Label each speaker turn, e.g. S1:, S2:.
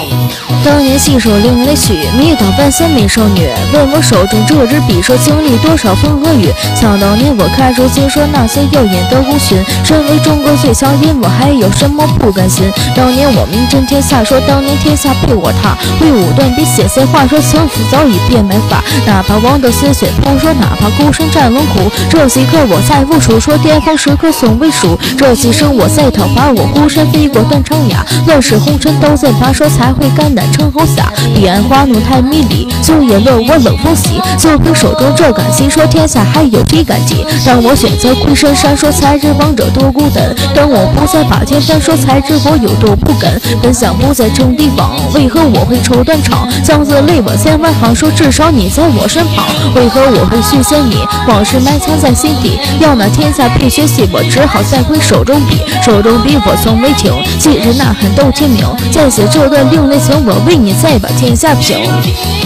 S1: 当年细数另类许，迷倒半仙美少女。问我手中这支匕首经历多少风和雨？想当年我看书尽说那些谣言的无寻。身为中国最强音，我还有什么不甘心？当年我名震天下，说当年天下配我他。挥舞断笔写些话，说情妇早已变白发。哪怕王道鲜血喷，说哪怕孤身战龙苦。这几刻我在无数，说巅峰时刻总为数。这几生我在讨伐，我孤身飞过断肠崖。乱世红尘都在拔，说才会肝胆称侯下。彼岸花怒太迷离，就也乐我冷风袭。就凭手中这杆旗，说天下还有谁敢敌？当我选择归深山，说才知王者多孤单。当我不再把天翻，说才知我有多不甘。本想不再争地方，为何我会抽断肠？将字泪我千万行，说至少你在我身旁。为何我会续写你？往事埋藏在心底。要那天下配学习，我只好再挥手中笔。手中笔我从未停，既然呐喊斗天明。再写这段另类情，我为你再把天下平。